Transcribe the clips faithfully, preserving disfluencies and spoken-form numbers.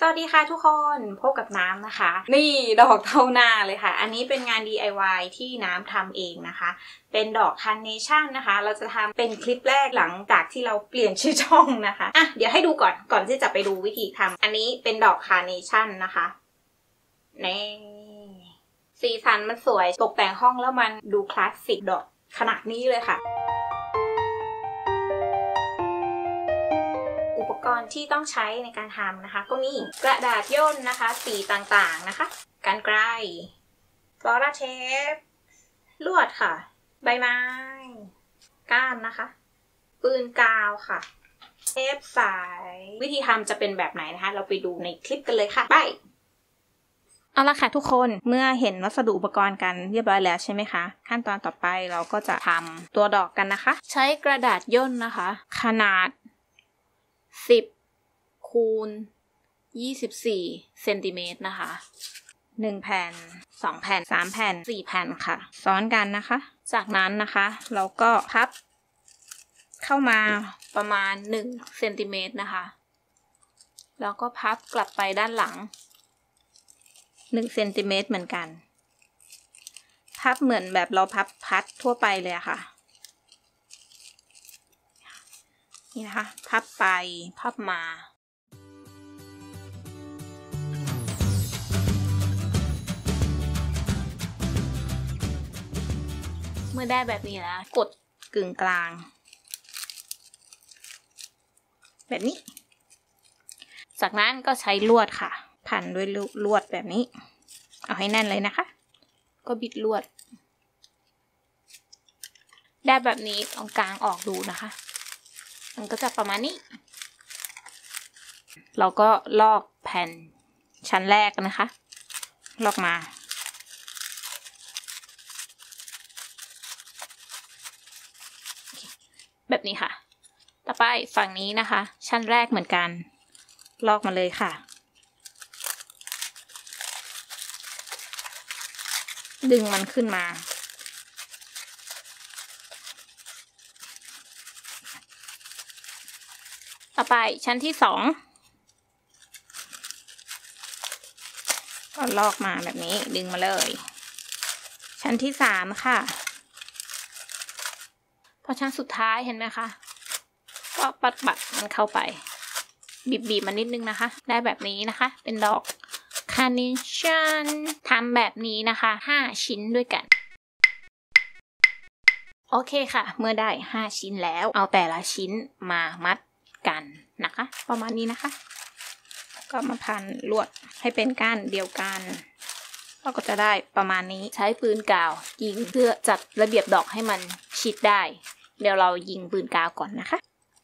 วัสดีค่ะทุกคนพบกับน้ำนะคะนี่ดอกเท่าหน้าเลยค่ะอันนี้เป็นงาน ดี ไอ วาย ที่น้ำทำเองนะคะเป็นดอกคาร์เนชั่นนะคะเราจะทำเป็นคลิปแรกหลังจากที่เราเปลี่ยนชื่อช่องนะคะอ่ะเดี๋ยวให้ดูก่อนก่อนที่จะไปดูวิธีทำอันนี้เป็นดอกคาร์เนชั่นนะคะนี่สีสันมันสวยตกแต่งห้องแล้วมันดูคลาสสิกดอกขนาดนี้เลยค่ะอุปกรณ์ที่ต้องใช้ในการทำนะคะก็มีกระดาษย่นนะคะสีต่างๆนะคะกรรไกรฟลอราเทปลวดค่ะใบไม้ก้านนะคะปืนกาวค่ะเทปสายวิธีทำจะเป็นแบบไหนนะคะเราไปดูในคลิปกันเลยค่ะไปเอาละค่ะทุกคนเมื่อเห็นวัสดุอุปกรณ์กันเรียบร้อยแล้วใช่ไหมคะขั้นตอนต่อไปเราก็จะทำตัวดอกกันนะคะใช้กระดาษย่นนะคะขนาดสิบคูณยี่สิบสี่เซนติเมตรนะคะหนึ่งแผ่นสองแผ่นสามแผ่นสี่แผ่นค่ะซ้อนกันนะคะจากนั้นนะคะเราก็พับเข้ามาประมาณหนึ่งเซนติเมตรนะคะแล้วก็พับกลับไปด้านหลังหนึ่งเซนติเมตรเหมือนกันพับเหมือนแบบเราพับพัดทั่วไปเลยอะค่ะนี่นะคะพับไปพับมาเมื่อได้แบบนี้แล้วกดกึ่งกลางแบบนี้จากนั้นก็ใช้ลวดค่ะพันด้วยลวดแบบนี้เอาให้แน่นเลยนะคะก็บิดลวดได้แบบนี้ตรงกลางออกดูนะคะมันก็จะประมาณนี้เราก็ลอกแผ่นชั้นแรกนะคะลอกมาแบบนี้ค่ะต่อไปฝั่งนี้นะคะชั้นแรกเหมือนกันลอกมาเลยค่ะดึงมันขึ้นมาต่อไปชั้นที่สองก็ลอกมาแบบนี้ดึงมาเลยชั้นที่สามค่ะพอชั้นสุดท้ายเห็นไหมคะก็ปัดปัดมันเข้าไปบีบบีบมันนิดนึงนะคะได้แบบนี้นะคะเป็นดอกคาร์เนชั่นทำแบบนี้นะคะห้าชิ้นด้วยกันโอเคค่ะเมื่อได้ห้าชิ้นแล้วเอาแต่ละชิ้นมามัดกันนะคะประมาณนี้นะคะก็มาพันลวดให้เป็นก้านเดียวกันเราก็จะได้ประมาณนี้ใช้ปืนกาวยิงเพื่อจัดระเบียบดอกให้มันชิดได้เดี๋ยวเรายิงปืนกาวก่อนนะคะ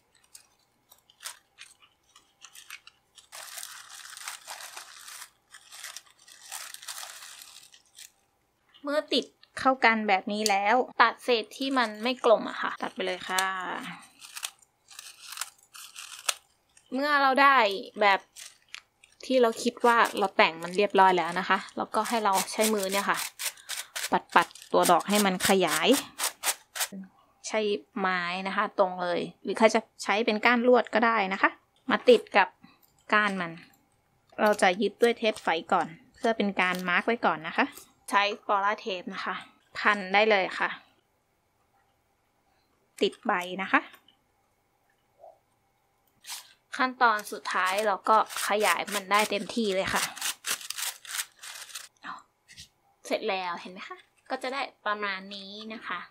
เมื่อติดเข้ากันแบบนี้แล้วตัดเศษที่มันไม่กลมอะค่ะตัดไปเลยค่ะเมื่อเราได้แบบที่เราคิดว่าเราแต่งมันเรียบร้อยแล้วนะคะแล้วก็ให้เราใช้มือเนี่ยค่ะปัดปัดตัวดอกให้มันขยายใช้ไม้นะคะตรงเลยหรือใครจะใช้เป็นก้านลวดก็ได้นะคะมาติดกับก้านมันเราจะยึดด้วยเทปไฟก่อนเพื่อเป็นการมาร์กไว้ก่อนนะคะใช้ฟลอราเทปนะคะพันได้เลยค่ะติดใบนะคะขั้นตอนสุดท้ายเราก็ขยายมันได้เต็มที่เลยค่ะเสร็จแล้วเห็นไหมคะก็จะได้ประมาณนี้นะคะ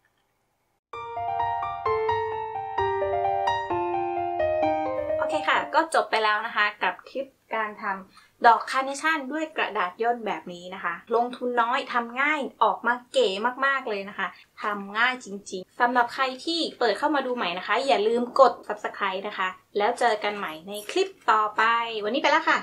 โอเคค่ะก็จบไปแล้วนะคะกับคลิปการทำดอกคาร์เนชั่นด้วยกระดาษย่นแบบนี้นะคะลงทุนน้อยทำง่ายออกมาเก๋มากๆเลยนะคะทำง่ายจริงๆสำหรับใครที่เปิดเข้ามาดูใหม่นะคะอย่าลืมกด ซับสไครบ์ นะคะแล้วเจอกันใหม่ในคลิปต่อไปวันนี้ไปแล้วค่ะ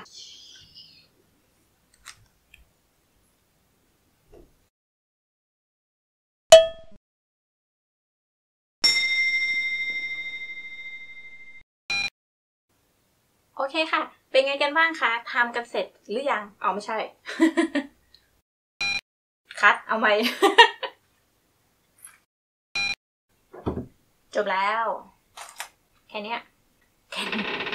โอเคค่ะเป็นไงกันบ้างคะทำกันเสร็จหรือยังเอาไม่ใช่ คัดเอาไหม จบแล้วแค่นี้แค่นี้